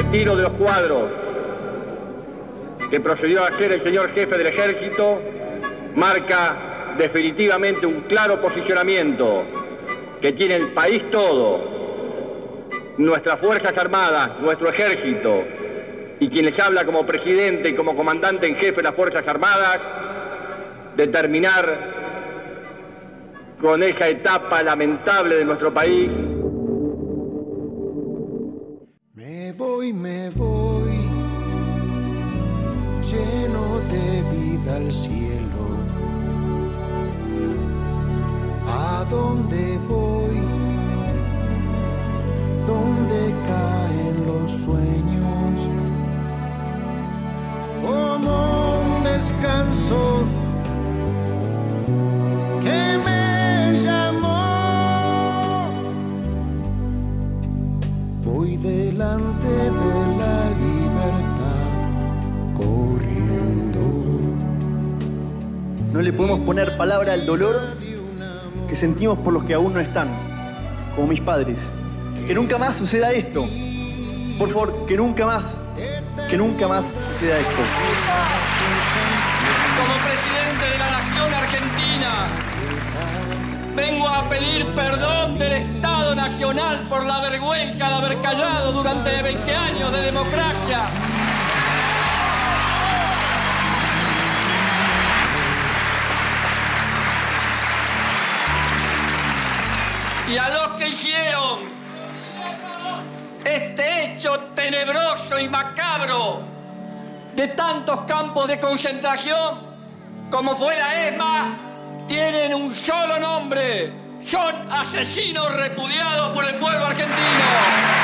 retiro de los cuadros que procedió a hacer el señor jefe del ejército marca definitivamente un claro posicionamiento que tiene el país todo, nuestras Fuerzas Armadas, nuestro ejército y quien les habla como presidente y como comandante en jefe de las Fuerzas Armadas, de terminar con esa etapa lamentable de nuestro país. Me voy, lleno de vida al cielo. ¿A dónde voy? ¿Dónde caen los sueños? Como un descanso que me llamó. Voy delante de la libertad corriendo. No le podemos poner palabra al dolor que sentimos por los que aún no están, como mis padres. Que nunca más suceda esto. Por favor, que nunca más suceda esto. Como presidente de la Nación Argentina, vengo a pedir perdón del Estado Nacional por la vergüenza de haber callado durante 20 años de democracia. Y a los que hicieron este hecho tenebroso y macabro de tantos campos de concentración como fue la ESMA, tienen un solo nombre: son asesinos repudiados por el pueblo argentino.